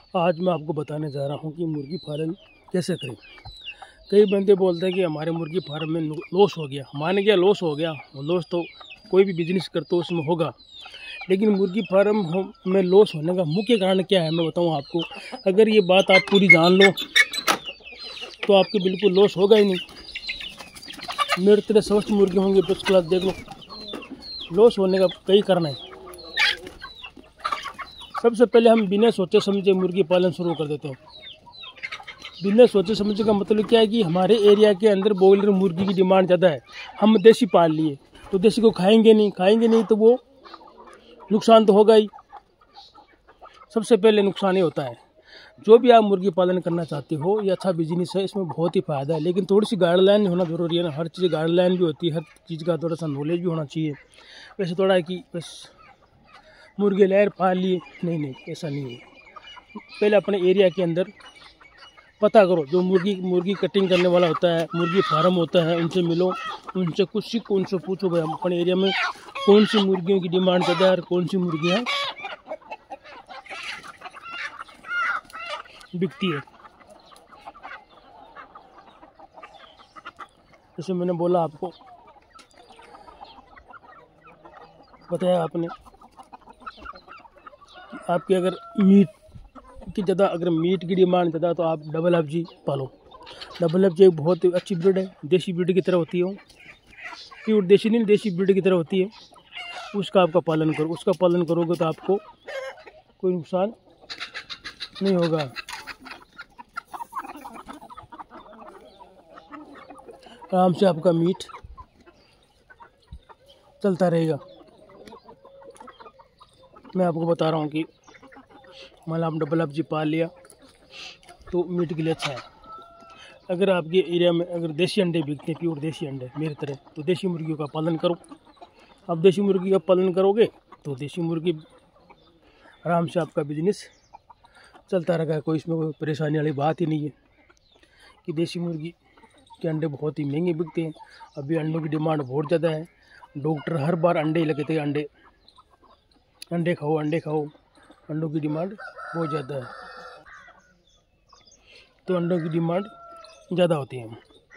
आज मैं आपको बताने जा रहा हूँ कि मुर्गी फार्म कैसे करें। कई बंदे बोलते हैं कि हमारे मुर्गी फार्म में लॉस हो गया। मान गया लॉस हो गया, लॉस तो कोई भी बिजनेस करते हो उसमें होगा, लेकिन मुर्गी फार्म में लॉस होने का मुख्य कारण क्या है मैं बताऊँ आपको। अगर ये बात आप पूरी जान लो तो आपके बिल्कुल लॉस होगा ही नहीं। मेरे तरह स्वस्थ मुर्गी होंगे फर्स्ट क्लास, देख लो। लॉस होने का कई कारण है। सबसे पहले हम बिना सोचे समझे मुर्गी पालन शुरू कर देते हैं। बिना सोचे समझे का मतलब क्या है कि हमारे एरिया के अंदर बॉयलर मुर्गी की डिमांड ज़्यादा है। हम देसी पाल लिए तो देसी को खाएंगे नहीं तो वो नुकसान तो होगा ही। सबसे पहले नुकसान ये होता है। जो भी आप मुर्गी पालन करना चाहते हो, ये अच्छा बिजनेस है, इसमें बहुत ही फ़ायदा है, लेकिन थोड़ी सी गाइडलाइन होना ज़रूरी है ना। हर चीज़ गाइडलाइन भी होती है, हर चीज़ का थोड़ा सा नॉलेज भी होना चाहिए। वैसे थोड़ा है कि बस मुर्गे लहर पाल लिए, नहीं, ऐसा नहीं है। पहले अपने एरिया के अंदर पता करो, जो मुर्गी कटिंग करने वाला होता है, मुर्गी फार्म होता है, उनसे मिलो, उनसे कुछ सीखो, उनसे पूछो भाई अपने एरिया में कौन सी मुर्गियों की डिमांड ज़्यादा है और कौन सी मुर्गियाँ बिकती है। जैसे मैंने बोला, आपको बताया आपने कि आपके अगर मीट की डिमांड ज़्यादा तो आप डबल एफजी पालो। डबल एफजी एक बहुत अच्छी ब्रीड है, देसी ब्रीड की तरह होती है वो। प्योर देसी नहीं, देसी ब्रीड की तरह होती है। उसका पालन करोगे तो आपको कोई नुकसान नहीं होगा। आराम से आपका मीट चलता रहेगा। मैं आपको बता रहा हूँ कि मान लो आप डबल एफजी पाल लिया तो मीट के लिए अच्छा है। अगर आपके एरिया में अगर देसी अंडे बिकते हैं, प्योर देसी अंडे मेरी तरह, तो देसी मुर्गियों का पालन करो। आप देसी मुर्गी का पालन करोगे तो देसी मुर्गी आराम से आपका बिजनेस चलता रहेगा। कोई इसमें कोई परेशानी वाली बात ही नहीं है कि देसी मुर्गी के अंडे बहुत ही महंगे बिकते हैं। अभी अंडों की डिमांड बहुत ज़्यादा है। डॉक्टर हर बार अंडे ही लगाते हैं, अंडे खाओ। अंडों की डिमांड बहुत ज़्यादा है, तो अंडों की डिमांड ज़्यादा होती है।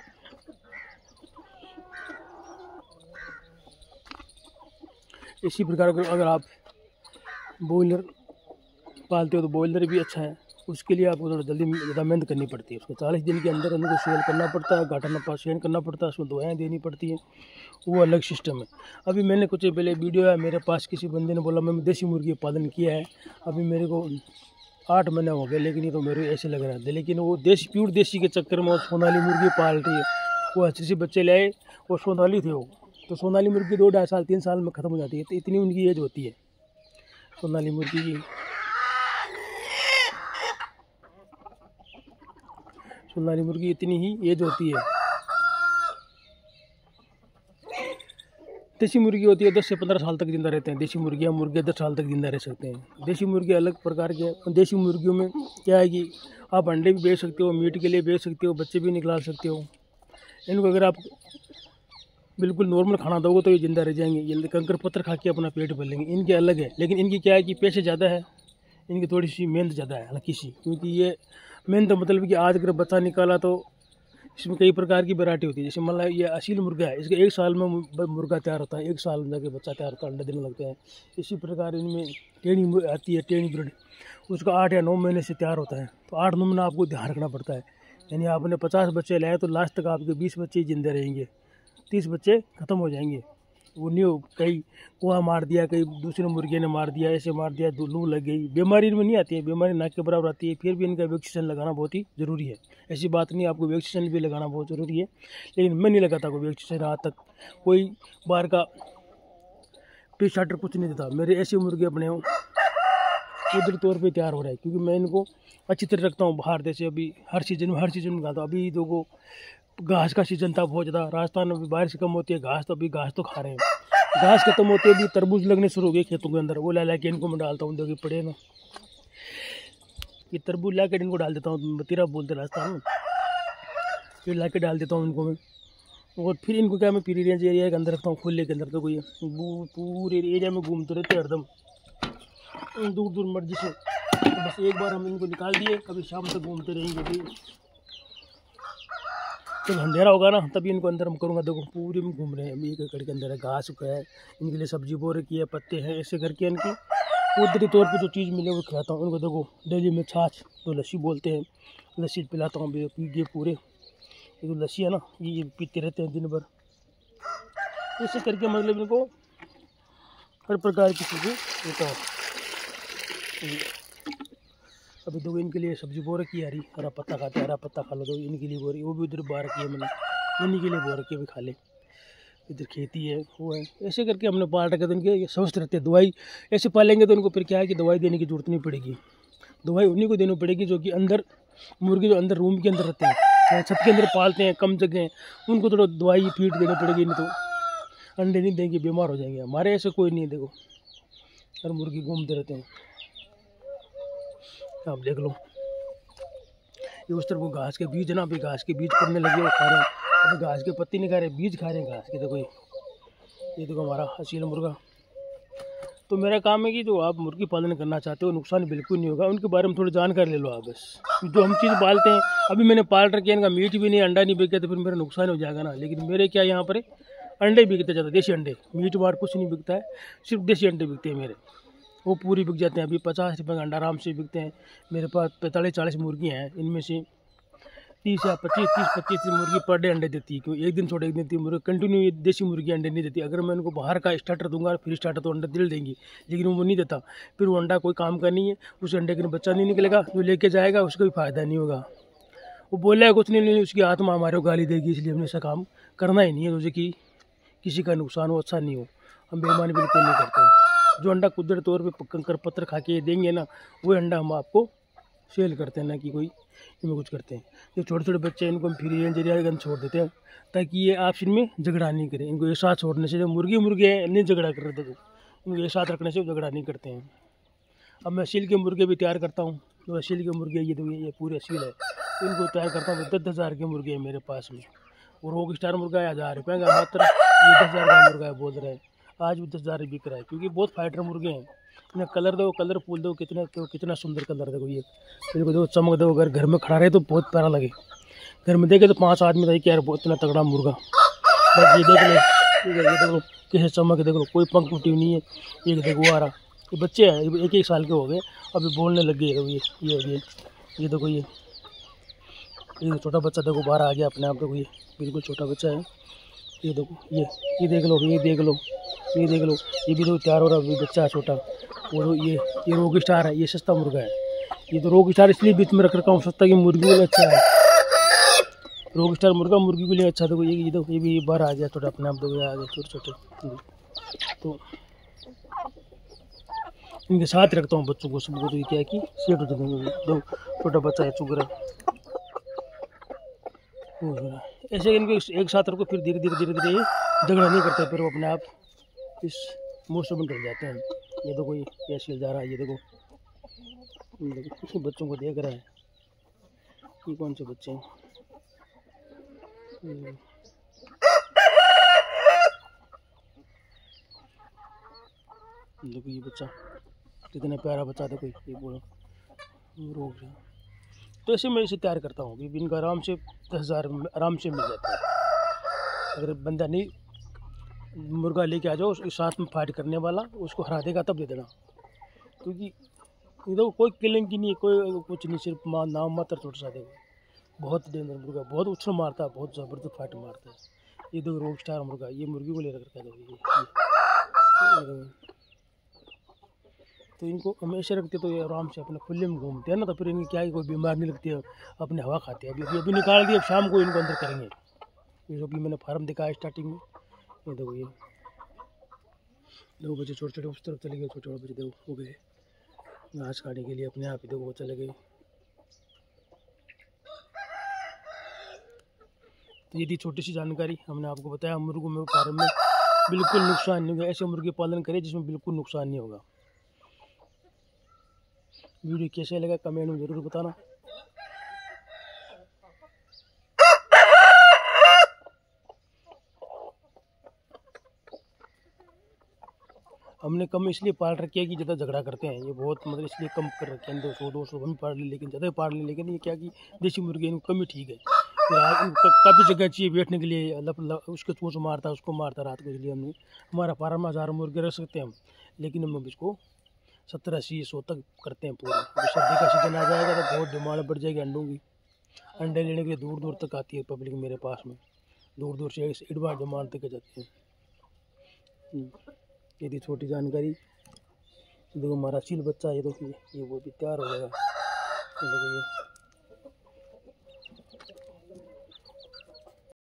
इसी प्रकार अगर आप बॉयलर पालते हो तो बॉयलर भी अच्छा है। उसके लिए आपको थोड़ा जल्दी ज़्यादा मेहनत करनी पड़ती है। उसको 40 दिन के अंदर उनको सेल करना पड़ता है, घाटा नफा सेल करना पड़ता है, उसमें दवाएँ देनी पड़ती हैं, वो अलग सिस्टम है। अभी मैंने कुछ पहले वीडियो है मेरे पास, किसी बंदे ने बोला मैं देसी मुर्गी पालन किया है, अभी मेरे को 8 महीने हो गए, लेकिन ये तो मेरे ऐसे लग रहा था। लेकिन वो प्योर देसी के चक्कर में वो सोनाली मुर्गी पाल रही है। वो अच्छे से बच्चे लाए, वो सोनाली थे वो, तो सोनाली मुर्गी 2 ढाई साल 3 साल में ख़त्म हो जाती है, तो इतनी उनकी एज होती है सोनाली मुर्गी की। सोनाली मुर्गी इतनी ही एज होती है। देसी मुर्गी होती है 10 से 15 साल तक जिंदा रहते हैं। देसी मुर्गे 10 साल तक जिंदा रह सकते हैं। देसी मुर्गी अलग प्रकार के हैं। देसी मुर्गियों में क्या है कि आप अंडे भी बेच सकते हो, मीट के लिए बेच सकते हो, बच्चे भी निकाल सकते हो। इनको अगर आप बिल्कुल नॉर्मल खाना दोगे तो ये जिंदा रह जाएंगे। ये कंकर पत्थर खा के अपना पेट भर लेंगे। इनके अलग है, लेकिन इनकी क्या है कि पैसे ज़्यादा है, इनकी थोड़ी सी मेहनत ज़्यादा है, हल्की सी। क्योंकि ये मेहनत मतलब कि आज अगर बच्चा निकाला तो इसमें कई प्रकार की वैरायटी होती है। जैसे मान लो ये असील मुर्गा है, इसके 1 साल में मुर्गा तैयार होता है, 1 साल में जाके बच्चा तैयार होता है, अंडे देने लगते हैं। इसी प्रकार इनमें टेढ़ी आती है, टेढ़ी ब्रीड, उसका 8 या 9 महीने से तैयार होता है। तो 8-9 महीना आपको ध्यान रखना पड़ता है। यानी आपने 50 बच्चे लाए तो लास्ट तक आपके 20 बच्चे जिंदे रहेंगे, 30 बच्चे ख़त्म हो जाएंगे। वो नहीं हो, कई कुआ मार दिया, कई दूसरे मुर्गे ने मार दिया, ऐसे मार दिया, लू लग गई। बीमारी इनमें नहीं आती है, बीमारी नाक के बराबर आती है, फिर भी इनका वैक्सीन लगाना बहुत ही ज़रूरी है। ऐसी बात नहीं, आपको वैक्सीन भी लगाना बहुत ज़रूरी है, लेकिन मैं नहीं लगाता कोई वैक्सीन। आज तक कोई बाहर का पी स्टार्टर कुछ नहीं देता। मेरे ऐसे मुर्गे अपने उधर तौर पर तैयार हो रहा है, क्योंकि मैं इनको अच्छी तरह रखता हूँ। बाहर जैसे अभी हर सीजन में खाता हूँ। अभी तो घास का सीजन था बहुत ज़्यादा, राजस्थान में भी बारिश कम होती है, घास तो खा रहे हैं। घास खत्म होती है, अभी तरबूज लगने शुरू हो गए खेतों के अंदर, वो ला के इनको मैं डालता हूँ। देखिए पड़े ना, ये तरबूज ला के इनको डाल देता हूँ, बतीरा बोलते राजस्थान में, फिर ला के डाल देता हूँ इनको मैं। और फिर इनको क्या मैं फ्री रेंज एरिया के अंदर रखता हूँ, खुले के अंदर। तो कोई पूरे एरिया में घूमते रहते हैं हरदम, दूर दूर मर्जी से तो बस एक बार हम इनको निकाल दिए, अभी शाम तक घूमते रहेंगे। अभी जब अंधेरा होगा ना तभी इनको अंदर हम करूँगा। देखो पूरे में घूम रहे हैं, अभी एक एकड़ के अंदर है, घास का है, इनके लिए सब्जी बो रखी है, पत्ते हैं, ऐसे करके इनकी कुदरती तौर पे जो चीज़ मिले वो खिलाता हूँ इनको। देखो डेली में छाछ, तो लस्सी बोलते हैं, लस्सी पिलाता हूँ, पी गए पूरे। ये जो लस्सी है ना ये पीते रहते हैं दिन भर। ऐसे करके मतलब इनको हर प्रकार की चीज़ें देता हूँ। अभी देखो इनके लिए सब्जी बो रखी है, हरा पत्ता खाते हैं, हरा पत्ता खा लो। तो इनके लिए बो रही, वो भी उधर बो रखी है मैंने, इन्हीं के लिए बो रखी है, भी खा ले। इधर खेती है वो है, ऐसे करके हमने पाल रखे। तो इनके स्वस्थ रहते हैं। दवाई ऐसे पालेंगे तो इनको फिर क्या है कि दवाई देने की जरूरत नहीं पड़ेगी। दवाई उन्हीं को देनी पड़ेगी जो कि अंदर मुर्गे जो अंदर रूम के अंदर रहते हैं, छत के अंदर पालते हैं, कम जगह, उनको थोड़ा दवाई फीड देनी पड़ेगी, नहीं तो अंडे नहीं देंगे, बीमार हो जाएंगे। हमारे ऐसे कोई नहीं है, देखो हर मुर्गी घूमते रहते हैं, आप देख लो। ये उस तरफ वो घास के बीज है ना, अभी घास के बीज पड़ने लगे, वो खा रहे हैं। अभी घास के पत्ती नहीं खा रहे, बीज खा रहे हैं घास के। देखो ये देखो हमारा असील मुर्गा। तो मेरा काम है कि जो आप मुर्गी पालन करना चाहते हो नुकसान बिल्कुल नहीं होगा, उनके बारे में थोड़ी जानकारी ले लो आप बस। जो हम चीज़ पालते हैं, अभी मैंने पाल रखे हैं, इनका मीट भी नहीं, अंडा नहीं बिके तो फिर मेरा नुकसान हो जाएगा ना। लेकिन मेरे क्या यहाँ पर अंडे बिकते ज़्यादा, देसी अंडे, मीट वाट कुछ नहीं बिकता है, सिर्फ देसी अंडे बिकते हैं मेरे, वो पूरी बिक जाते हैं। अभी 50 रुपये का अंडा आराम से बिकते हैं। मेरे पास 45-40 मुर्गियाँ हैं, इनमें से 30-25 मुर्गी पर डे अंडे देती है। क्योंकि एक दिन छोड़ एक दिन देती है मुर्गी, कंटिन्यू देसी मुर्गी अंडे नहीं देती। अगर मैं उनको बाहर का स्टार्टर दूंगा फिर स्टार्टर तो अंडा दिल देंगी, लेकिन वो नहीं देता। फिर वो अंडा कोई काम का नहीं है, उस अंडे के बच्चा नहीं निकलेगा, जो लेके जाएगा उसको भी फायदा नहीं होगा। वो बोलेगा कुछ नहीं, उसकी आत्मा हमारे को गाली देगी। इसलिए हमने ऐसा काम करना ही नहीं है, जैसे कि किसी का नुकसान हो, अच्छा नहीं हो। हम बेईमानी बिल्कुल नहीं करते। जो अंडा कुदरती तौर पे कंकर पत्थर खा के देंगे ना, वो अंडा हम आपको सेल करते हैं, ना कि कोई इनमें कुछ करते हैं। जो छोटे छोटे बच्चे हैं इनको हम फ्री रेंज एरिया के अंदर छोड़ देते हैं, ताकि ये आपस में झगड़ा नहीं करें। इनको एक साथ छोड़ने से, जो मुर्गे हैं नहीं झगड़ा कर रहे थे, इनको एक साथ रखने से वो झगड़ा नहीं करते हैं। अब मैं असील के मुर्गे भी तैयार करता हूँ। जो असील के मुर्गे ये देखिए, ये पूरे असील है, इनको तैयार करता हूँ। 10,000 के मुर्गे हैं मेरे पास में। और रॉक स्टार मुर्गा है 1,000 रुपये का मात्र, ये 10,000 का मुर्गा है बोल रहे हैं। आज भी 10,000 बिक रहा है, क्योंकि बहुत फाइटर मुर्गे हैं। इन्हें कलर दो, कलर फूल दो, कितना सुंदर कलर देखो। ये देखो चमक दो, अगर घर में खड़ा रहे तो बहुत प्यारा लगे। घर में देखे तो 5 आदमी था कि यार बहुत इतना तगड़ा मुर्गा। बस ये देख लो, ये देखो कैसे चमक, देख लो कोई पंख टूटी नहीं है। एक देखो आ रहा, ये बच्चे हैं 1-1 साल के हो गए, अभी बोलने लग गए। ये देखो ये छोटा बच्चा देखो बाहर आ गया अपने आप। देखो ये बिल्कुल छोटा बच्चा है। ये देखो ये देख लो, ये देख लो, ये देख लो, ये भी तो तैयार हो रहा है, बच्चा है छोटा। और ये रोग स्टार है, ये सस्ता मुर्गा है। ये तो रोग स्टार इसलिए बीच में रख रखा हूँ, सस्ता कि मुर्गी के लिए अच्छा है। रोग स्टार मुर्गा मुर्गी के लिए अच्छा। देखो ये देखो, ये भी बाहर आ गया छोटा अपने आप। देखो आ गया छोटे छोटे, तो इनके साथ रखता हूँ बच्चों को सबको। तो ये क्या है कि सेट हो जाएंगे। दो छोटा बच्चा है चुग रहा है, ऐसे इनको एक साथ रखो, फिर धीरे धीरे ये झगड़ा नहीं करते, फिर वो अपने आप इस मौसम में ढल जाते हैं। ये देखो ये ऐसे जा रहा है, ये देखो बच्चों को देख रहा है। ये कौन से बच्चे हैं? देखो ये बच्चा कितना प्यारा बच्चा। देखो ये बोलो रोक। तो ऐसे मैं इसे तैयार करता हूँ कि इनका आराम से 10,000 आराम से मिल जाता है। अगर बंदा नहीं मुर्गा लेके आ जाओ उसके साथ में फाइट करने वाला, उसको हरा देगा तब दे देना। क्योंकि इधर कोई किलिंग की नहीं है, कोई कुछ नहीं, सिर्फ नाम मात्र छोटा सा। देखो बहुत डेंजर मुर्गा, बहुत उछल मारता है, बहुत ज़बरदस्त फाइट मारता है। ये देखो रॉक स्टार मुर्गा, ये मुर्गी को ले रखा है। तो इनको हमेशा रखते तो ये आराम से अपने खुले में घूमते हैं ना, तो फिर इनकी क्या है कोई बीमार नहीं लगती है, अपने हवा खाते हैं। अभी निकाल दिए, अब शाम को इनको अंदर करेंगे। ये जो भी मैंने फार्म दिखाया स्टार्टिंग में, ये देखो ये दो बच्चे छोटे छोटे उस तरफ चले गए, छोटे छोटे बच्चे देखो हो गए घास खाने के लिए अपने आप ही। देखो वो चले गए। तो ये थी छोटी सी जानकारी, हमने आपको बताया मुर्गों में फार्म में बिल्कुल नुकसान नहीं होगा। ऐसे मुर्गे पालन करें जिसमें बिल्कुल नुकसान नहीं होगा। वीडियो कैसे लगा कमेंट में ज़रूर बताना। हमने कम इसलिए पाल रखे हैं कि ज़्यादा झगड़ा करते हैं, ये बहुत मतलब इसलिए कम कर रखे हैं। 200 हम पाल लें, लेकिन ज़्यादा पाल लें, लेकिन ये क्या कि देसी मुर्गे इनको कम ही ठीक है। फिर काफ़ी जगह चाहिए बैठने के लिए, उसको चोंच मारता है, उसको मारता रात को, इसलिए हमने हमारा फार्म में 1000 मुर्गे रख सकते हैं हम, लेकिन हम अब इसको 70-80-100 तक करते हैं पूरा। जब सर्दी का सीजन आ जाएगा तो बहुत डिमांड बढ़ जाएगी अंडों की। अंडे लेने के लिए दूर दूर तक आती है पब्लिक मेरे पास में, दूर दूर से एडवांस डिमांड तक जाती है। ये थी छोटी जानकारी। देखो हमारा चील बच्चा है, ये देखिए ये वो भी तैयार हो गया। देखो ये